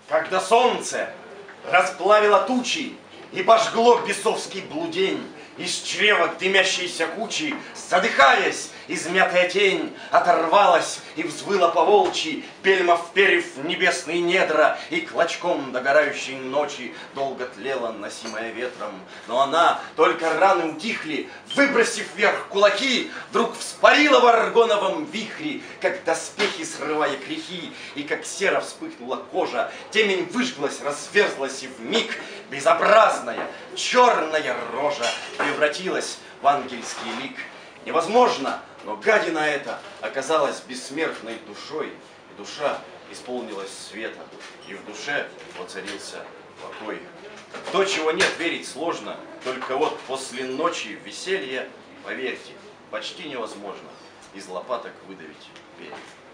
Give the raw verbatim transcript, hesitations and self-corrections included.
Когда солнце расплавило тучи и пожгло бесовский блудень, из чрева дымящейся кучи, задыхаясь, измятая тень оторвалась и взвыла по-волчьи, бельма вперев в небесные недра, и клочком догорающей ночи долго тлела, носимая ветром. Но она, только раны утихли, выбросив вверх кулаки, вдруг вспарила в аргоновом вихре, как доспехи срывая грехи, и как серо вспыхнула кожа, темень выжглась, разверзлась, и вмиг безобразная, черная рожа превратилась в ангельский лик. Невозможно, но гадина эта оказалась бессмертной душой, и душа исполнилась света, и в душе воцарился покой. То, чего нет, верить сложно, только вот после ночи веселья, поверьте, почти невозможно из лопаток выдавить берег.